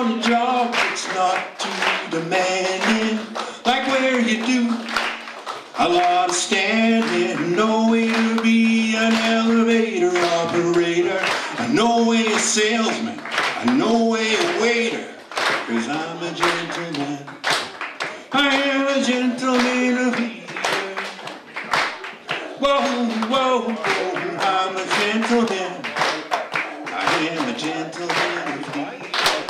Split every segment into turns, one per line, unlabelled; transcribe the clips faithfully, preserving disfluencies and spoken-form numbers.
on a job that's not too demanding, like where you do a lot of standing. No way to be an elevator operator, no way a salesman, no way a waiter, 'cause I'm a gentleman. I am a gentleman of leisure. Whoa, whoa, whoa, I'm a gentleman. I am a gentleman of leisure.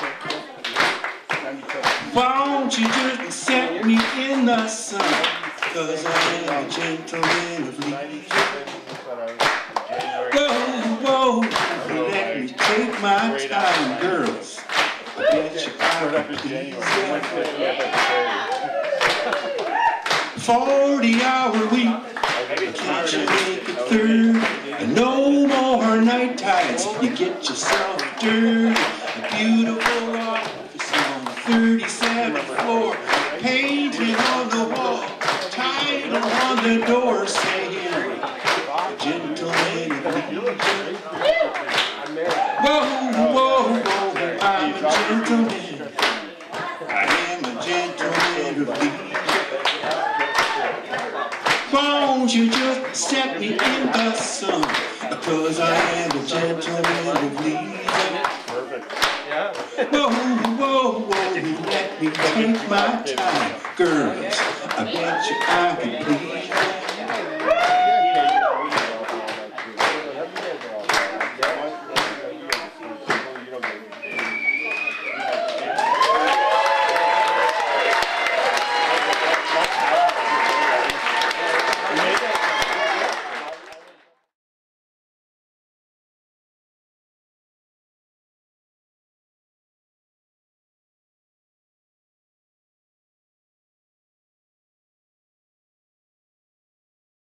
Won't you just set me in the sun, 'cause I am a gentleman of leisure. Whoa, whoa, let me take my time, girls. I bet you I can please you. Forty hour week, can't you make it third? And no more night tides, you get yourself dirty. A beautiful office on the thirty-seventh floor, painting on the wall, title on the door saying, a gentleman of leisure. Whoa, whoa, whoa, I'm a gentleman. I am a gentleman of leisure. Won't you just set me in the sun, because I am a gentleman of leisure. Whoa, whoa, whoa, let me take my time, girls. I bet you I can please you.